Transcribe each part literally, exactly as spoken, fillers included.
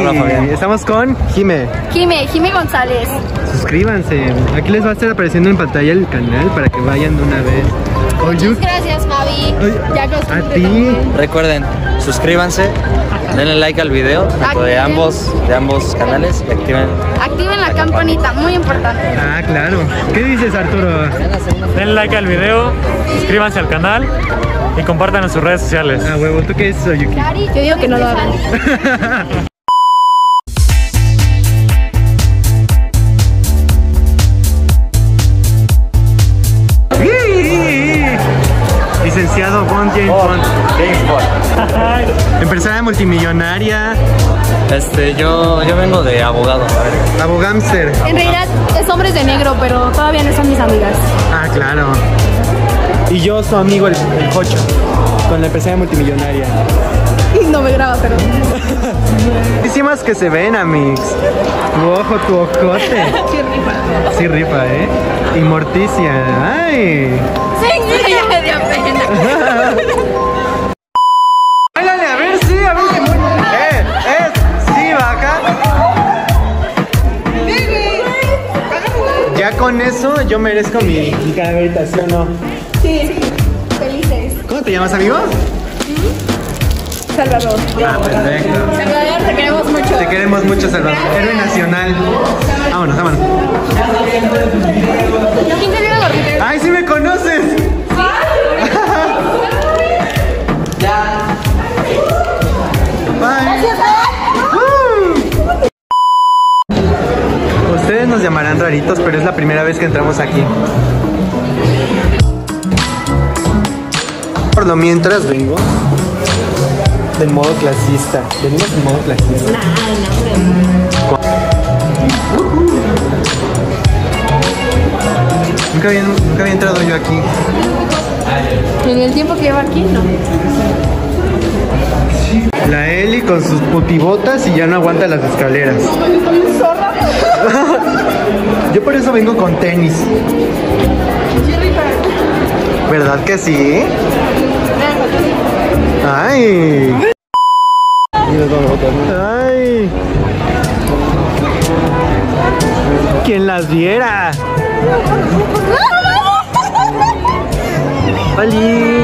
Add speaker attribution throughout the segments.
Speaker 1: Hola, Fabián.
Speaker 2: Estamos con Jime.
Speaker 3: Jime, Jime González.
Speaker 2: Suscríbanse. Aquí les va a estar apareciendo en pantalla el canal para que vayan de una vez.
Speaker 3: Muchas gracias, Mavi. Ya los
Speaker 2: a ti.
Speaker 1: Recuerden, suscríbanse, denle like al video de ambos, de ambos canales y activen,
Speaker 3: activen la campanita, muy importante.
Speaker 2: Ah, claro. ¿Qué dices, Arturo?
Speaker 4: Denle like al video, suscríbanse al canal y compartan en sus redes sociales.
Speaker 2: Ah, huevo, ¿tú qué dices, Oyuki?
Speaker 3: Yo digo que no lo hagan.
Speaker 2: Licenciado Bond James Bond.
Speaker 1: James Bond.
Speaker 2: Empresaria multimillonaria.
Speaker 1: Este, yo, yo vengo de abogado. A ver.
Speaker 2: Abogámster.
Speaker 3: En realidad es hombres de negro, pero todavía no son mis amigas.
Speaker 2: Ah, claro. Y yo, su amigo, el, el Jocho, con la empresaria multimillonaria.
Speaker 3: No me graba, pero...
Speaker 2: Muchísimas que se ven, amigos. Tu ojo, tu ojote.
Speaker 3: Sí rifa.
Speaker 2: Sí rifa, ¿eh? Y Morticia. ¡Ay!
Speaker 3: Sí, ya me dio pena.
Speaker 2: ¡Báilale! A ver, sí, a ver. ¡Eh! ¡Eh! ¡Sí, baja! Ya con eso yo merezco mi, mi calaverita, ¿sí o no?
Speaker 3: Sí, felices.
Speaker 2: ¿Cómo te llamas, amigo?
Speaker 3: Salvador.
Speaker 2: Ah, perfecto.
Speaker 3: Salvador, te queremos mucho.
Speaker 2: Te queremos mucho, Salvador. Héroe nacional. Vámonos, vámonos.
Speaker 3: ¿Quién te dio la gorrita?
Speaker 2: ¡Ay, sí me conoces! Bye. Uh. Ustedes nos llamarán raritos, pero es la primera vez que entramos aquí. Por lo mientras vengo del modo clasista. Venimos en modo clasista. Nunca había, nunca había entrado yo aquí.
Speaker 3: En el tiempo que llevo aquí, no.
Speaker 2: La Eli con sus putibotas y ya no aguanta las escaleras. Yo por eso vengo con tenis. ¿Verdad que sí? ¡Ay! ¡Ay! ¿Quién las viera? ¡Oli!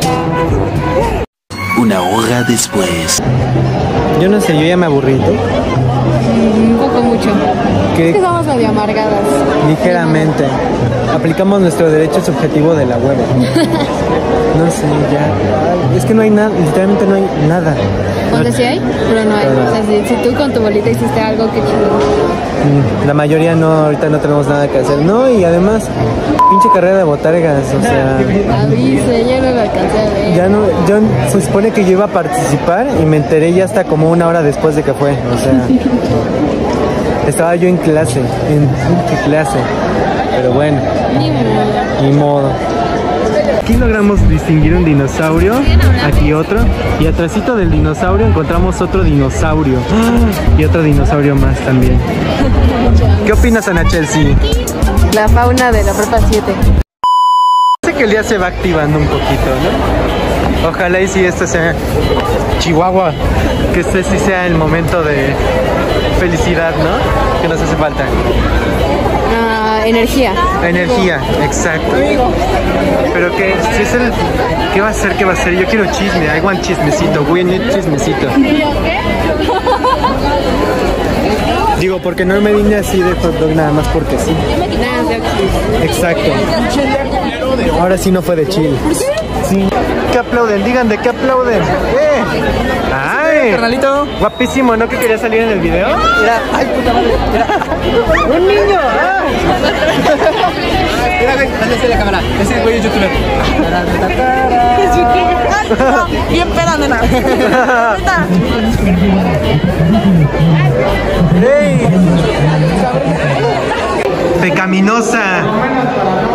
Speaker 5: Una hora después.
Speaker 2: Yo no sé, yo ya me aburrí. ¿Tú?
Speaker 3: Un poco mucho.
Speaker 2: ¿Qué?
Speaker 3: Es que somos medio amargadas.
Speaker 2: Ligeramente. Aplicamos nuestro derecho subjetivo de la hueva. No sé, ya. Ay, es que no hay nada, literalmente no hay nada.
Speaker 3: O sea, sí hay, pero no hay. O sea, si, si tú con tu bolita hiciste algo, qué chido.
Speaker 2: La mayoría no, ahorita no tenemos nada que hacer. No, y además, pinche carrera de botargas, o sea...
Speaker 3: Avise, ya no lo alcancé a ver.
Speaker 2: Ya no, yo, se supone que yo iba a participar y me enteré ya hasta como una hora después de que fue, o sea... Estaba yo en clase, en pinche clase, pero bueno,
Speaker 3: Ni modo.
Speaker 2: ni modo. Aquí logramos distinguir un dinosaurio, aquí otro, y atrásito del dinosaurio encontramos otro dinosaurio, y otro dinosaurio más también. ¿Qué opinas, Ana Chelsea?
Speaker 3: La fauna de la prepa siete.
Speaker 2: Sé que el día se va activando un poquito, ¿no? Ojalá y si este sea Chihuahua, que este sí sea el momento de felicidad, ¿no? Que nos hace falta.
Speaker 3: Uh, energía.
Speaker 2: Energía, exacto. Pero que, si es el... ¿Qué va a ser? ¿Qué va a ser? Yo quiero chisme, I want chismecito, we need chismecito. Digo, porque no me vine así de hot dog nada más porque sí. Exacto. Ahora sí no fue de chile. Sí. ¿Qué aplauden? Digan de qué aplauden. ¡Eh! ¡Ay!
Speaker 1: Carnalito.
Speaker 2: Guapísimo, ¿no? Que quería salir en el video.
Speaker 1: Mira, ay, puta madre. Mira.
Speaker 2: ¡Un niño! ¡Ah!
Speaker 1: Mira, güey, hazle la cámara. Ese güey es youtuber. Bien peda, nena.
Speaker 2: ¡Ey! Pecaminosa.